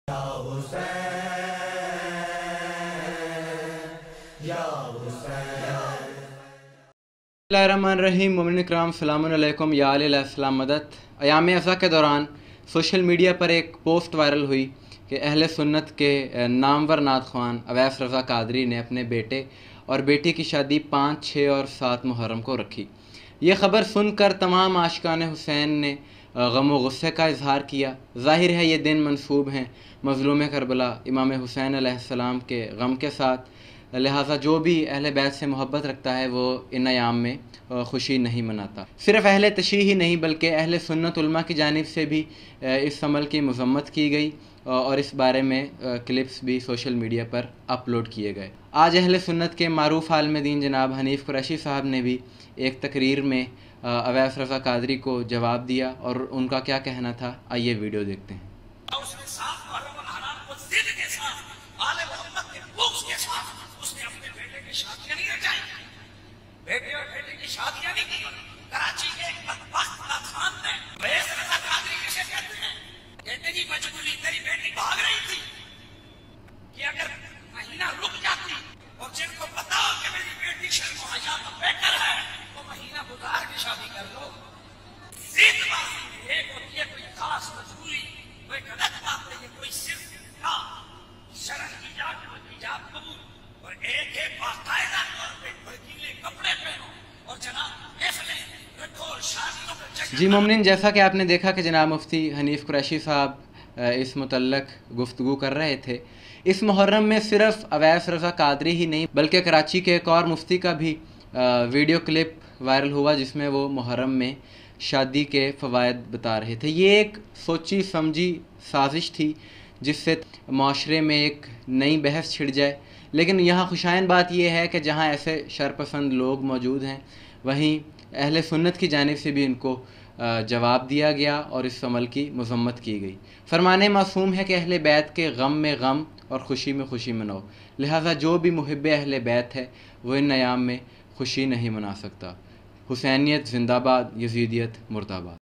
बिस्मिल्लाहिर्रहमानिर्रहीम। मोमिन इकराम सलामुन अलैकुम या अलैहिस्सलाम मदद। अयाम अज़ा के दौरान सोशल मीडिया पर एक पोस्ट वायरल हुई कि अहले सुन्नत के नामवर नात ख्वान अवैस रज़ा कादरी ने अपने बेटे और बेटी की शादी 5, 6 और 7 मुहर्रम को रखी। ये ख़बर सुनकर तमाम आशिकान हुसैन ने गम व गुस्से का इजहार किया। ज़ाहिर है ये दिन मंसूब हैं मज़लूम करबला इमाम हुसैन अलैहिस्सलाम के गम के साथ, लिहाजा जो भी अहले बैत से मोहब्बत रखता है वो इन अयाम में खुशी नहीं मनाता। सिर्फ़ अहले तशीह ही नहीं बल्कि अहले सुन्नत उलमा की जानिब से भी इस अमल की मज़म्मत की गई और इस बारे में क्लिप्स भी सोशल मीडिया पर अपलोड किए गए। आज अहले सुन्नत के मारूफ़ आलिम दीन जनाब हनीफ़ कुरैशी साहब ने भी एक तकरीर में अवैस रज़ा कादरी को जवाब दिया और उनका क्या कहना था, आइए वीडियो देखते हैं। बेटे और बेटे की शादियां नहीं की। कराची के एक बदबख्त खान ने अवैस रज़ा कादरी किसे कहते हैं, कहते जी मजबूरी तेरी बेटी भाग रही थी कि अगर महीना रुक जाती और जिनको पता हो कि मेरी बेटी शर्म हया तो बेहतर है तो महीना गुजार के शादी कर लो। एक होती है कोई खास मजबूरी, कोई गलत बात नहीं है, कोई सिर्फ शर्म की इजाब कबूल, और एक है बाकायदा तौर पे भड़कीले कपड़े पहनो और जनाब रखो शादियों का। जी मोमिन, जैसा कि आपने देखा कि जनाब मुफ्ती हनीफ़ कुरैशी साहब इस मुतल्लक गुफ्तगू कर रहे थे। इस मुहर्रम में सिर्फ अवैस रज़ा कादरी ही नहीं बल्कि कराची के एक और मुफ्ती का भी वीडियो क्लिप वायरल हुआ जिसमें वो मुहर्रम में शादी के फ़वाइद बता रहे थे। ये एक सोची समझी साजिश थी जिससे माशरे में एक नई बहस छिड़ जाए। लेकिन यहाँ खुशाइन बात यह है कि जहाँ ऐसे शरपसंद लोग मौजूद हैं वहीं अहले सुन्नत की जानिब से भी इनको जवाब दिया गया और इस अमल की मज़म्मत की गई। फरमाने मासूम है कि अहले बैत के गम में गम और ख़ुशी में ख़ुशी मनाओ, लिहाजा जो भी मुहिब्बे अहले बैत है वो इन अयाम में खुशी नहीं मना सकता। हुसैनियत ज़िंदाबाद, यज़ीदियत मुर्दाबाद।